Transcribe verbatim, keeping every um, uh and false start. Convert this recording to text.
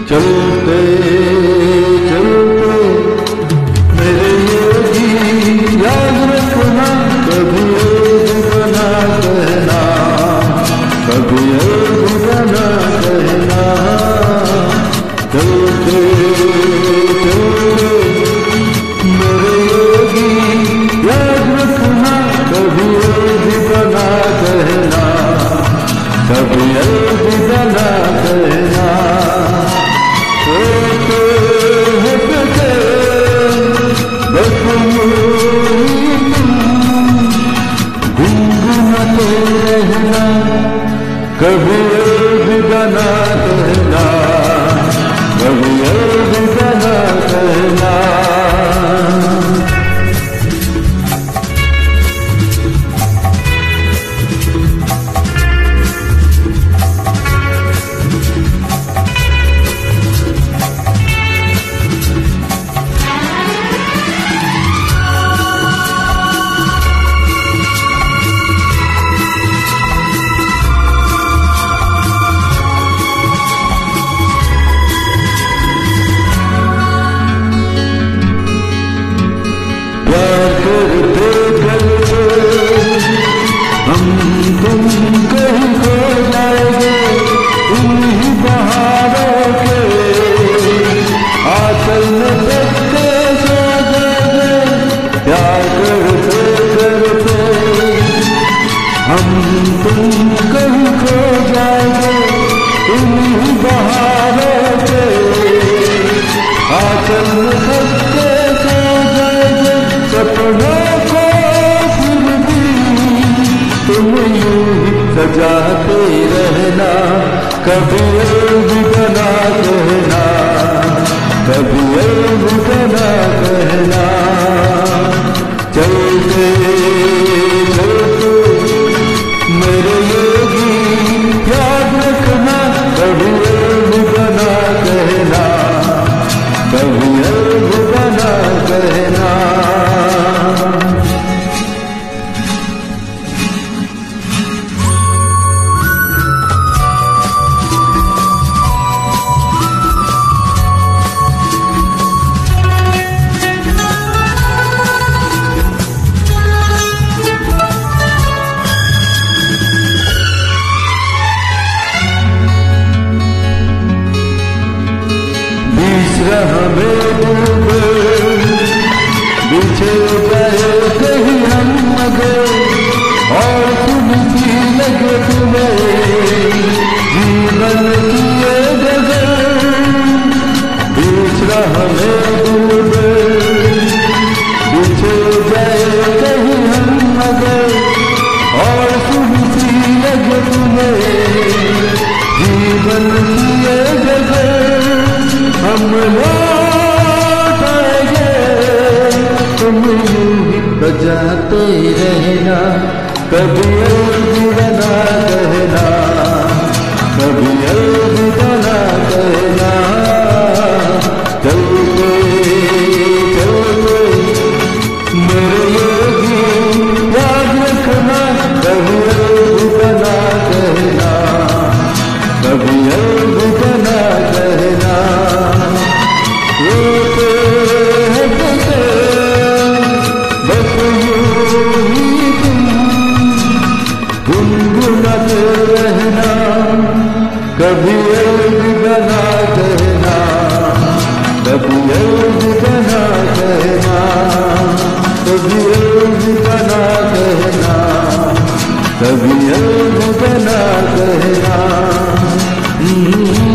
चलते चलते मेरे योगी याद रखना, कभी अलविदा ना कहना, कभी अलविदा ना कहना। चलते चलते मेरे योगी याद रखना, कभी अलविदा ना कहना, कभी अलविदा ना कहना। होते होते बस गुनगुनाते रहना, कभी अलविदा ना कहना, कभी अलविदा ना कहना। करते करते हम तुम कहीं खो जाएंगे, उन्हीं बहारों के आंचल में सबके सो जाएंगे। प्यार करते करते हम तुम कहीं खो जाएंगे, उन्हीं बहारों के आंचल में सबके सो जाएंगे। सपनों को फिर भी तुम यूं ही सजाते रहना, कभी अलविदा ना कहना, कभी अलविदा ना कहना। चलते चलते मेरे योगी याद रखना, कभी अलविदा ना कहना, कभी अलविदा ना कहना। हमें डूबे बिछे जाए कहीं हम मगर, और सुनती लगे तुम्हें जीवन की ये गजल। दूसरा हमें डूबे बिछे जाए कहीं हम मगर, और सुनती लगे तुम्हें जीवन की ये गजल। हम लौट आएंगे, तुम यूं ही बजाते रहना, कभी अलविदा ना कहना, कभी अलविदा ना कहना। चलते चलते मेरे योगी याद रखना, कभी अलविदा ना कहना, कभी अलविदा ना कहना। रोते होते बस यूं ही तुम गुनगुनाते रहना, कभी अलविदा ना कहना, कभी अलविदा ना कहना, कभी अलविदा ना कहना, कभी अलविदा ना कहना।